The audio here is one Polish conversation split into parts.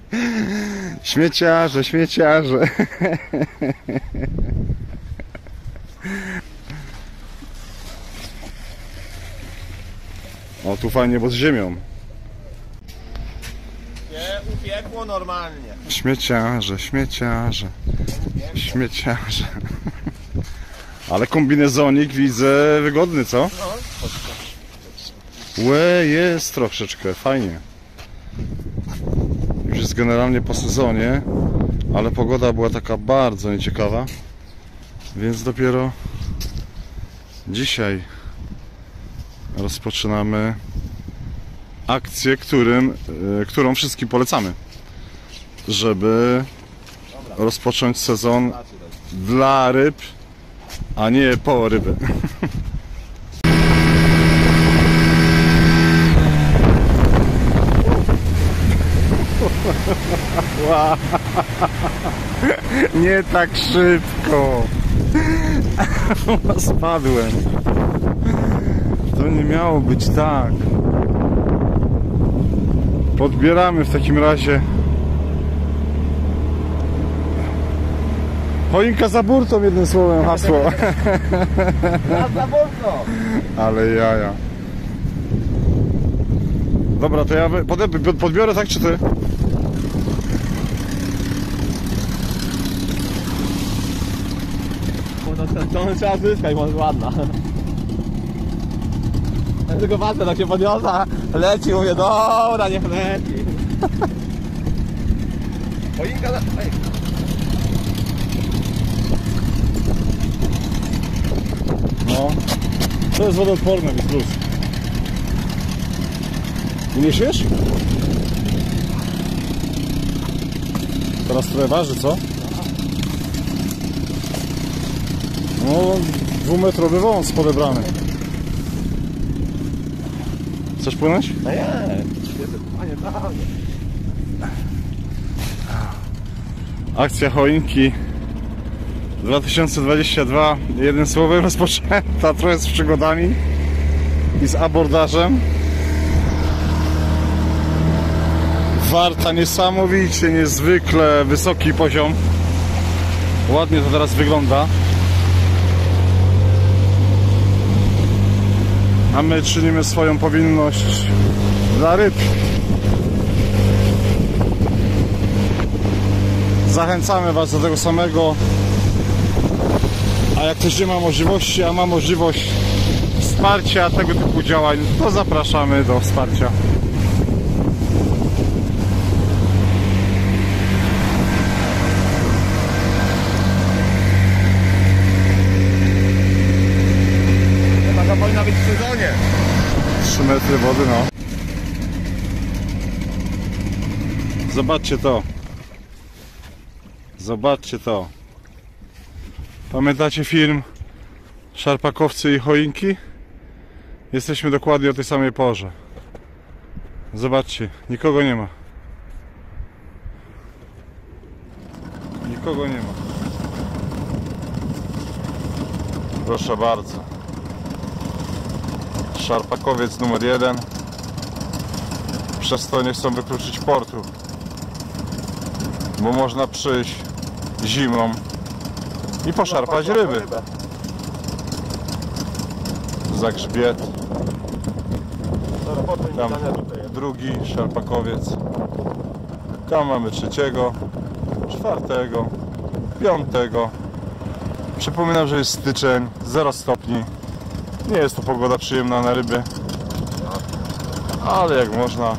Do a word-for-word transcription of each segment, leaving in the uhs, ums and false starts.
Śmieciarze, śmieciarze. O, tu fajnie, bo z ziemią. Nie, upiekło normalnie. Śmieciarze, śmieciarze. Śmieciarze. Ale kombinezonik widzę wygodny, co? Łe, jest troszeczkę, fajnie. Już jest generalnie po sezonie, ale pogoda była taka bardzo nieciekawa, więc dopiero dzisiaj rozpoczynamy akcję, którym, którą wszystkim polecamy, żeby rozpocząć sezon dla ryb, a nie po ryby. Wow. Nie tak szybko. Spadłem. To nie miało być tak. Podbieramy w takim razie. Choinka za burtą, jednym słowem hasło. Za burtą. Ale jaja. Dobra, to ja podbiorę, tak czy ty? To trzeba zyskać, bo jest ładna. Ja tylko patrzę, tak się podniosła, leci, mówię, dobra, niech leci. Choinka na... Ej. No, to jest wodoodporne, więc plus. Uniesiesz? Teraz trochę waży, co? No, dwumetrowy wąs podebrany. Chcesz płynąć? No nie, panie, prawie. Akcja choinki dwa tysiące dwudziesty drugi, jednym słowem rozpoczęta, trochę z przygodami i z abordażem. Warta niesamowicie, niezwykle wysoki poziom. Ładnie to teraz wygląda. A my czynimy swoją powinność dla ryb. Zachęcamy Was do tego samego. A jak ktoś nie ma możliwości, a ma możliwość wsparcia tego typu działań, to zapraszamy do wsparcia. Taka powinna być w sezonie. trzy metry wody, no. Zobaczcie to. Zobaczcie to. Pamiętacie film Szarpakowcy i choinki? Jesteśmy dokładnie o tej samej porze. Zobaczcie, nikogo nie ma. Nikogo nie ma. Proszę bardzo. Szarpakowiec numer jeden. Przez to nie chcą wykluczyć portu, bo można przyjść zimą i poszarpać ryby. Za grzbiet. Tam drugi szarpakowiec. Tam mamy trzeciego, czwartego, piątego. Przypominam, że jest styczeń, zero stopni. Nie jest to pogoda przyjemna na ryby, ale jak można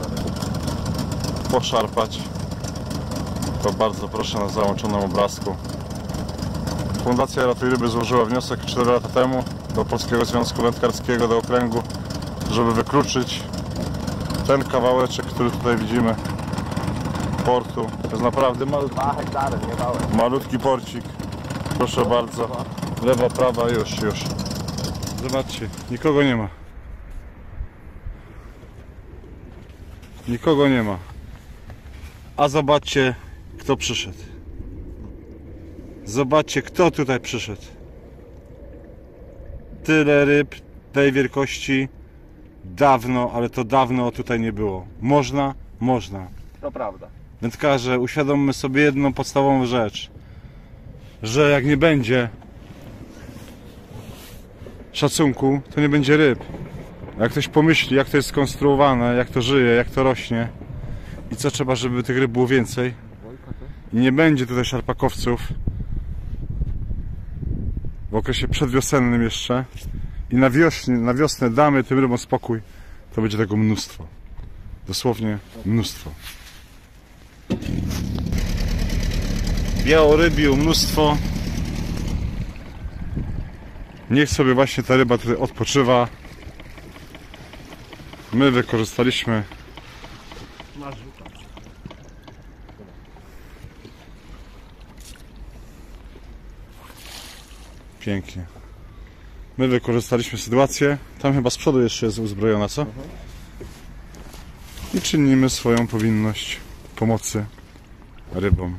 poszarpać, to bardzo proszę na załączonym obrazku. Fundacja Ratuj Ryby złożyła wniosek cztery lata temu do Polskiego Związku Wędkarskiego, do okręgu, żeby wykluczyć ten kawałeczek, który tutaj widzimy, portu. To jest naprawdę malutki, malutki porcik. Proszę bardzo. Lewa, prawa, już, już. Zobaczcie, nikogo nie ma. Nikogo nie ma. A zobaczcie, kto przyszedł. Zobaczcie, kto tutaj przyszedł. Tyle ryb tej wielkości dawno, ale to dawno tutaj nie było. Można? Można. To prawda. Wędkarze, uświadommy sobie jedną podstawową rzecz, że jak nie będzie szacunku, to nie będzie ryb. Jak ktoś pomyśli, jak to jest skonstruowane, jak to żyje, jak to rośnie i co trzeba, żeby tych ryb było więcej, i nie będzie tutaj szarpakowców w okresie przedwiosennym jeszcze i na wiośnie, na wiosnę damy tym rybom spokój, to będzie tego mnóstwo. Dosłownie mnóstwo. Białorybiu mnóstwo. Niech sobie właśnie ta ryba tutaj odpoczywa. My wykorzystaliśmy pięknie. My wykorzystaliśmy sytuację. Tam chyba z przodu jeszcze jest uzbrojona, co? I czynimy swoją powinność pomocy rybom.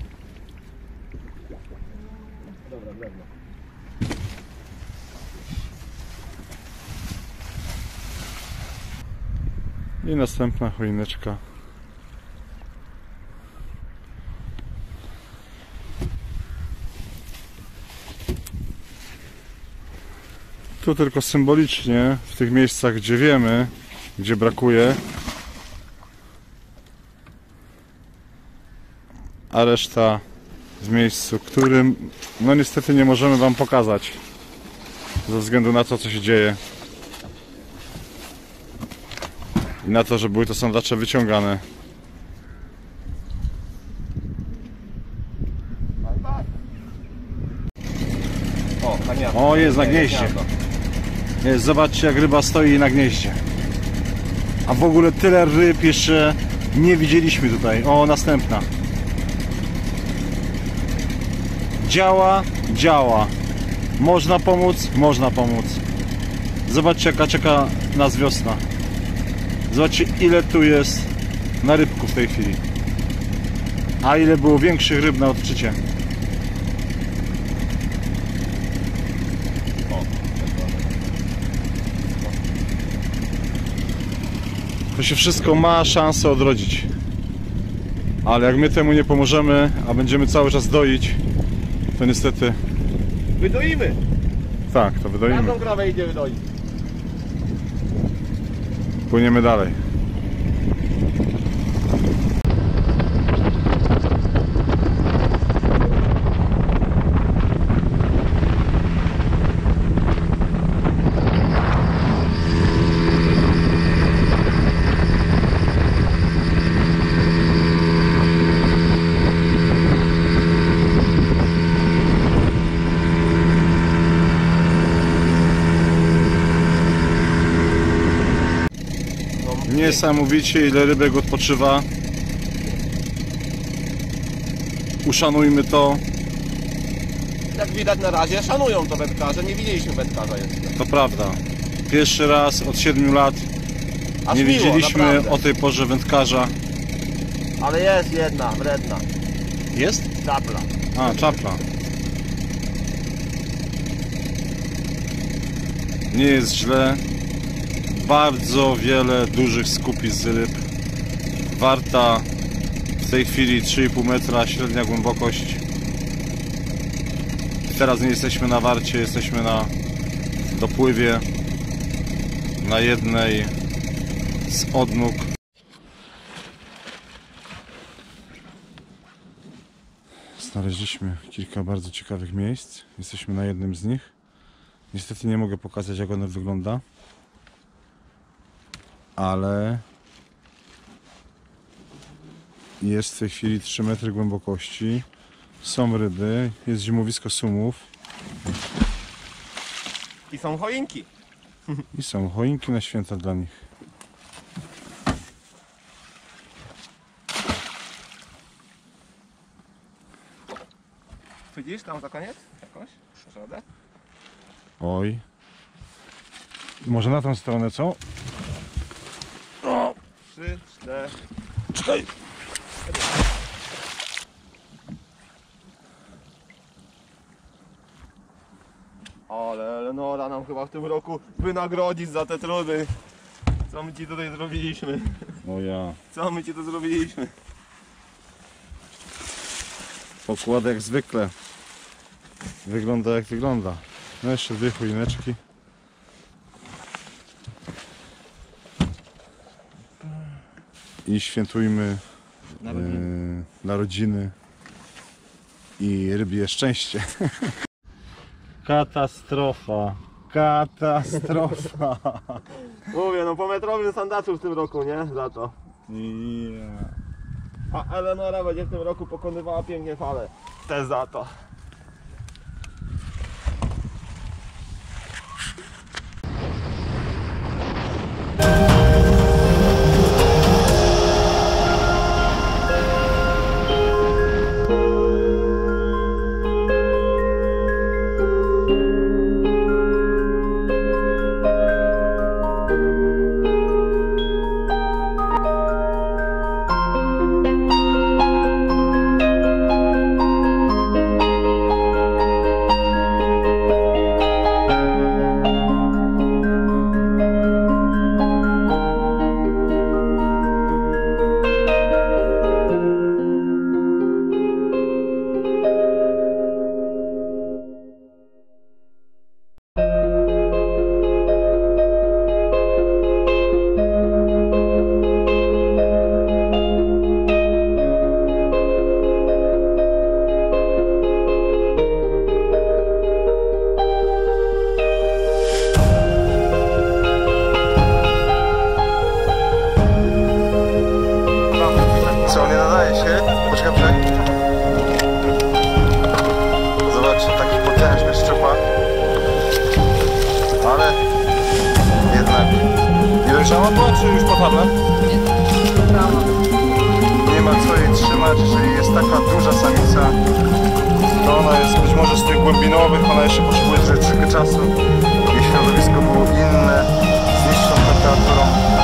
I następna choineczka. Tu tylko symbolicznie, w tych miejscach, gdzie wiemy, gdzie brakuje, a reszta w miejscu, którym no niestety nie możemy wam pokazać ze względu na to, co się dzieje i na to, że były to sandacze wyciągane. O, na gniazdo. O, jest na gnieździe. Jest, zobaczcie, jak ryba stoi na gnieździe. A w ogóle tyle ryb jeszcze nie widzieliśmy tutaj. O, następna. Działa, działa. Można pomóc, można pomóc. Zobaczcie, jaka czeka nas wiosna. Zobaczcie, ile tu jest na rybku w tej chwili. A ile było większych ryb na odczycie. To się wszystko ma szansę odrodzić. Ale jak my temu nie pomożemy, a będziemy cały czas doić, to niestety... Wydoimy! Tak, to wydoimy. Na tą krawę idzie wydoić. Płyniemy dalej. Niesamowicie, ile rybek odpoczywa. Uszanujmy to. Jak widać na razie szanują to wędkarze, nie widzieliśmy wędkarza jeszcze. To prawda. Pierwszy raz od siedmiu lat Aż nie miło, widzieliśmy naprawdę. o tej porze wędkarza. Ale jest jedna, wredna. Jest? Czapla. A, czapla. Nie jest źle. Bardzo wiele dużych skupisk ryb. Warta w tej chwili trzy i pół metra, średnia głębokość. Teraz nie jesteśmy na warcie, jesteśmy na dopływie na jednej z odnóg. Znaleźliśmy kilka bardzo ciekawych miejsc. Jesteśmy na jednym z nich. Niestety nie mogę pokazać, jak ono wygląda. Ale jest w tej chwili trzy metry głębokości. Są ryby, jest zimowisko sumów. I są choinki. I są choinki na święta dla nich. Widzisz tam za koniec? Jakoś? Środę? Oj. Może na tą stronę, co? O! Trzy, cztery. Czekaj! Ale Eleonora nam chyba w tym roku wynagrodzić za te trudy. Co my ci tutaj zrobiliśmy? O ja. Co my ci tu zrobiliśmy? Pokład jak zwykle. Wygląda jak wygląda. No jeszcze dwie choineczki. I świętujmy narodziny, e, narodziny i rybie szczęście. Katastrofa. Katastrofa. Mówię, no po metrowym sandaczu w tym roku, nie? Za to. Yeah. A Eleonora będzie w tym roku pokonywała pięknie fale. Też za to. Co, nie nadaje się? Poczekaj, poczekaj. Zobaczcie, taki potężny szczupak. Ale jednak nie dojrzała to, czy już popadła? Nie ma co jej trzymać, jeżeli jest taka duża samica, to ona jest być może z tych głębinowych, ona jeszcze potrzebuje troszeczkę czasu i środowisko było inne, z niższą temperaturą.